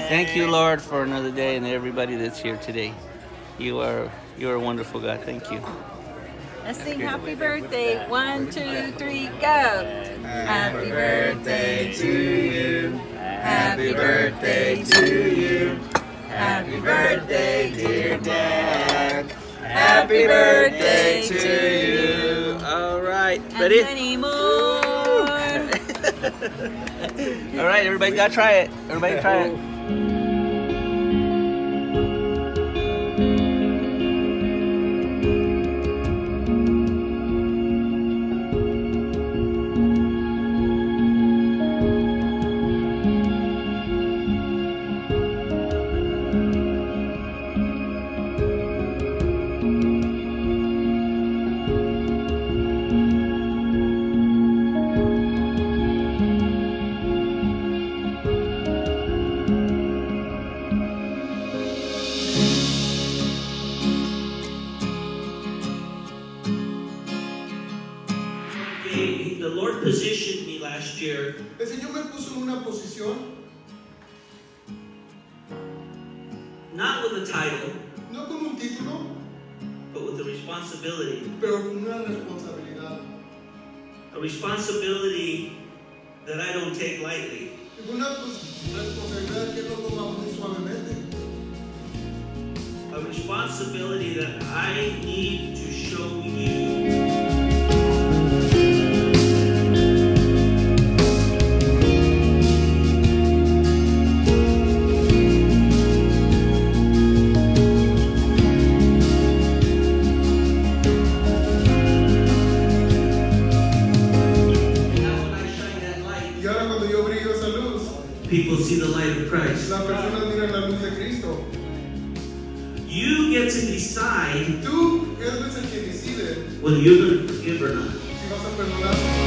Thank you, Lord, for another day and everybody that's here today. You are a wonderful God. Thank you. Let's sing happy birthday. 1, 2, 3, go. Happy birthday to you. Happy birthday to you. Happy birthday, dear Dad. Happy birthday to you. All right, ready? And many more. All right, everybody gotta try it. Everybody try it. The Lord positioned me last year. El Señor me puso en una posición, Not with a title, no con un título, but with a responsibility. pero con una responsabilidad. A responsibility that I don't take lightly. Es una responsabilidad que no tomamos muy suavemente. A responsibility that I need to show you. People see the light of Christ. Las personas miran la luz de Cristo. You get to decide Tú eres el que decide whether you're going to forgive or not. si vas a perdonar.